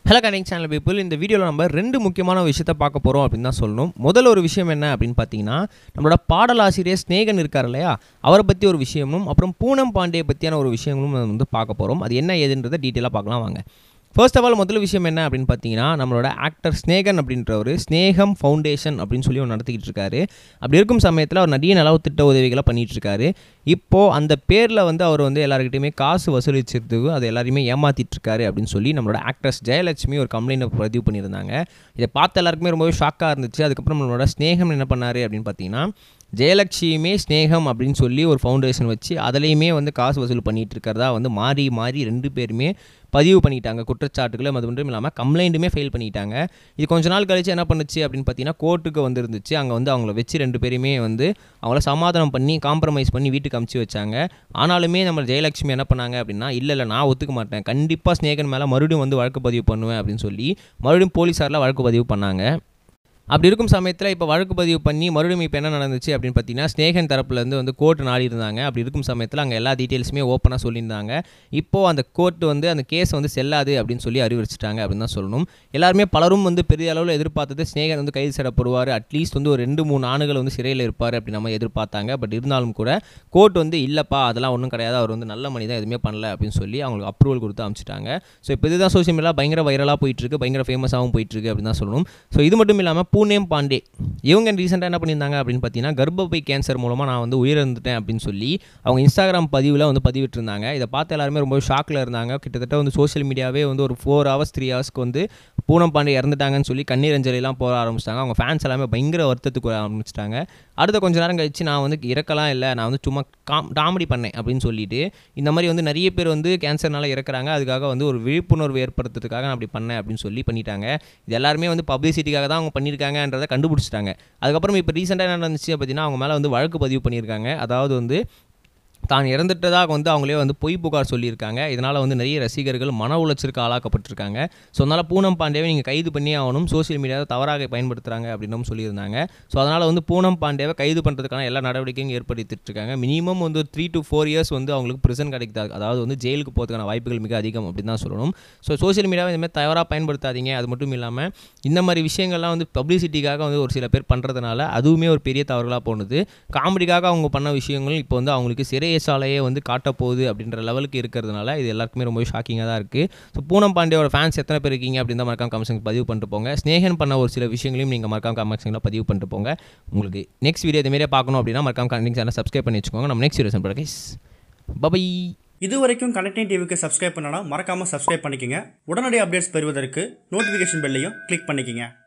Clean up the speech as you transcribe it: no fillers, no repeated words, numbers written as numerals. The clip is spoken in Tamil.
ஹலோ கனெக்ட் சேனல் பீப்புள், இந்த வீடியோவில் நம்ம ரெண்டு முக்கியமான விஷயத்தை பார்க்க போகிறோம் அப்படின்னு தான் சொல்லணும். முதல்ல ஒரு விஷயம் என்ன அப்படின்னு பார்த்தீங்கன்னா, நம்மளோட பாடலாசிரியர் ஸ்நேகன் இருக்கார் இல்லையா, அவரை பற்றி ஒரு விஷயமும் அப்புறம் பூனம் பாண்டியை பற்றியான ஒரு விஷயங்களும் வந்து பார்க்க போகிறோம். அது என்ன ஏதுன்றதை டீட்டெயிலாக பார்க்கலாம் வாங்க. ஃபர்ஸ்ட் ஆஃப் ஆல் முதல் விஷயம் என்ன அப்படின்னு பார்த்தீங்கன்னா, நம்மளோட ஆக்டர் ஸ்நேகன் அப்படின்றவர் ஸ்நேகம் ஃபவுண்டேஷன் அப்படின்னு சொல்லி ஒன்று நடத்திக்கிட்டு இருக்காரு. அப்படி இருக்கும் சமயத்தில் அவர் நிறைய நலத்திட்ட உதவிகளை பண்ணிகிட்டு இருக்காரு. இப்போது அந்த பேரில் வந்து அவர் வந்து எல்லாருக்கிட்டையுமே காசு வசூலிச்சதுக்கு அதை எல்லாரையுமே ஏமாற்றிட்டு இருக்காரு அப்படின்னு சொல்லி நம்மளோட ஆக்ட்ரஸ் ஜெயலட்சுமி ஒரு கம்ப்ளைண்ட்டை பதிவு பண்ணியிருந்தாங்க. இதை பார்த்து எல்லாருக்குமே ரொம்பவே ஷாக்காக இருந்துச்சு. அதுக்கப்புறம் நம்மளோட ஸ்நேகம் என்ன பண்ணார் அப்படின்னு பார்த்தீங்கன்னா, ஜெயலட்சுமியுமே ஸ்நேகம் அப்படின்னு சொல்லி ஒரு ஃபவுண்டேஷன் வச்சு அதுலேயுமே வந்து காசு வசூல் பண்ணிகிட்டு இருக்கிறதா வந்து மாறி மாறி ரெண்டு பேருமே பதிவு பண்ணிட்டாங்க குற்றச்சாட்டுகளை. அது மட்டும் இல்லாமல் கம்ப்ளைண்ட்டுமே ஃபெயில் பண்ணிட்டாங்க. இது கொஞ்ச நாள் கழிச்சு என்ன பண்ணுச்சு அப்படின்னு பார்த்தீங்கன்னா, கோர்ட்டுக்கு வந்துருந்துச்சு. அங்கே வந்து அவங்கள வச்சு ரெண்டு பேருமே வந்து அவங்கள சமாதானம் பண்ணி காம்ப்ரமைஸ் பண்ணி வீட்டுக்கு அமுச்சு வச்சாங்க. ஆனாலுமே நம்ம ஜெயலட்சுமி என்ன பண்ணாங்க அப்படின்னா, இல்லை நான் ஒத்துக்க மாட்டேன், கண்டிப்பாக ஸ்நேகன் மேலே மறுபடியும் வந்து வழக்கு பதிவு பண்ணுவேன் அப்படின்னு சொல்லி மறுபடியும் போலீஸாரில் வழக்கு பதிவு பண்ணாங்க. அப்படி இருக்கும் சமயத்தில் இப்போ வழக்கு பதிவு பண்ணி மறுபடியும் இப்போ என்ன நடந்துச்சு அப்படின்னு பார்த்தீங்கன்னா, ஸ்நேகன் தரப்புலேருந்து வந்து கோர்ட் நாடி இருந்தாங்க. அப்படி இருக்கும் சமயத்தில் அங்கே எல்லா டீட்டெயில்ஸுமே ஓப்பனாக சொல்லியிருந்தாங்க. இப்போது அந்த கோர்ட்டு வந்து அந்த கேஸ் வந்து செல்லாது அப்படின்னு சொல்லி அறிவிச்சிட்டாங்க அப்படின்னு தான் சொல்லணும். எல்லாருமே பலரும் வந்து பெரிய அளவில் எதிர்பார்த்தது ஸ்நேகன் வந்து கைது செய்யப்படுவார், அட்லீஸ்ட் வந்து ஒரு 2-3 ஆண்டுகள் வந்து சிறையில் இருப்பார் அப்படி நம்ம எதிர்பார்த்தாங்க. பட் இருந்தாலும் கூட கோர்ட் வந்து இல்லைப்பா அதெல்லாம் ஒன்றும் கிடையாது, அவர் வந்து நல்ல மனிதன், எதுவுமே பண்ணல அப்படின்னு சொல்லி அவங்களுக்கு அப்ரூவல் கொடுத்து அனுப்பிச்சிட்டாங்க. ஸோ இப்போ இதுதான் சோஷியல் மீடியா பயங்கர வைரலாக போயிட்டுருக்கு, பயங்கர ஃபேமஸாகவும் போயிட்டுருக்கு அப்படின்னு தான் சொல்லணும். ஸோ இது மட்டும் இல்லாமல் பூனம் பாண்டே இவங்க ரீசெண்டாக என்ன பண்ணியிருந்தாங்க அப்படின்னு பார்த்தீங்கன்னா, கர்ப்பப்பை கேன்சர் மூலமாக நான் வந்து உயிரிழந்துட்டேன் அப்படின்னு சொல்லி அவங்க இன்ஸ்டாகிராம் பதிவில் வந்து பதிவிட்டிருந்தாங்க. இதை பார்த்து எல்லாருமே ரொம்ப ஷாக்கில் இருந்தாங்க. கிட்டத்தட்ட வந்து சோஷியல் மீடியாவே வந்து ஒரு 4 hours 3 hours வந்து பூனம் பாண்டே இறந்துட்டாங்கன்னு சொல்லி கண்ணீர் அஞ்சலிலாம் போட ஆரம்பிச்சிட்டாங்க. அவங்க ஃபேன்ஸ் எல்லாமே பயங்கர வருத்தத்துக்கு ஆரம்பிச்சிட்டாங்க. அடுத்த கொஞ்ச நேரம் கழிச்சு நான் வந்து இறக்கலாம் இல்லை, நான் வந்து சும்மா காமெடி பண்ணேன் அப்படின்னு சொல்லிட்டு இந்த மாதிரி வந்து நிறைய பேர் வந்து கேன்சர்னால இறக்குறாங்க, அதுக்காக வந்து ஒரு விழிப்புணர்வு ஏற்படுத்துறதுக்காக நான் அப்படி பண்ணேன் அப்படின்னு சொல்லி பண்ணிட்டாங்க. இது எல்லாருமே வந்து பப்ளிசிட்டிக்காக தான் அவங்க பண்ணியிருக்காங்கன்றதை கண்டுபிடிச்சிட்டாங்க. அதுக்கப்புறம் இப்போ ரீசெண்டாக என்ன நடந்துச்சு பார்த்தீங்கன்னா, அவங்க மேலே வந்து வழக்கு பதிவு பண்ணியிருக்காங்க. அதாவது வந்து தான் இறந்துட்டதாக வந்து அவங்களே வந்து பொய் புகார் சொல்லியிருக்காங்க. இதனால் வந்து நிறைய ரசிகர்கள் மன உளைச்சலுக்கு ஆளாக்கப்பட்டிருக்காங்க. ஸோ அதனால் பூனம் பாண்டேவை நீங்கள் கைது பண்ணி ஆகணும், சோஷியல் மீடியாவை தவறாக பயன்படுத்துகிறாங்க அப்படின்னு சொல்லியிருந்தாங்க. ஸோ அதனால் வந்து பூனம் பாண்டேவை கைது பண்ணுறதுக்கான எல்லா நடவடிக்கையும் ஏற்படுத்திட்டு இருக்காங்க. மினிமம் வந்து 3 to 4 years வந்து அவங்களுக்கு பிரிசன் கிடைக்குது, அதாவது வந்து ஜெயிலுக்கு போகிறதுக்கான வாய்ப்புகள் மிக அதிகம் அப்படின்னு தான் சொல்லணும். ஸோ சோஷியல் மீடியாவை இந்தமாதிரி தவறாக பயன்படுத்தாதீங்க. அது மட்டும் இல்லாமல் இந்த மாதிரி விஷயங்கள்லாம் வந்து பப்ளிசிட்டிக்காக வந்து ஒரு சில பேர் பண்ணுறதுனால அதுவுமே ஒரு பெரிய தவறுகளாக போனது. காமெடிக்காக அவங்க பண்ண விஷயங்கள் இப்போ வந்து அவங்களுக்கு சிறை சாலையே வந்து காட்டப்போகுது அப்படின்ற லெவலுக்கு இருக்கிறதுனால இது எல்லாருக்குமே ரொம்ப ஷாக்கிங்காக தான் இருக்குது. ஸோ பூனம் பாண்டியோட ஃபேன்ஸ் எத்தனை பேர் இருக்கீங்க அப்படின்னு தான் மறக்காம கமெண்ட் செக்ஷன் பதிவு பண்ணிட்டு போங்க. ஸ்நேகன் பண்ண ஒரு சில விஷயங்களையும் நீங்கள் மறக்காம கமெண்ட் செக்ஷனில் பதிவு பண்ணிட்டு போங்க. உங்களுக்கு நெக்ஸ்ட் வீடியோ இதுமாரியே பார்க்கணும் அப்படின்னா மறக்காம கனெக்ட் சேனல் சப்ஸ்கிரைப் பண்ணி வச்சுக்கோங்க. நம்ம நெக்ஸ்ட் வீடியோ சந்திப்போம் கைஸ். பை. இது வரைக்கும் கனெக்டிங் டிவிக்கு சப்ஸ்கிரைப் பண்ணனா மறக்காமல் சப்ஸ்கிரைப் பண்ணிக்கங்க. உடனடி அப்டேட்ஸ் பெறுவதற்கு நோட்டிஃபிகேஷன் பெல்லையும் கிளிக் பண்ணிக்கங்க.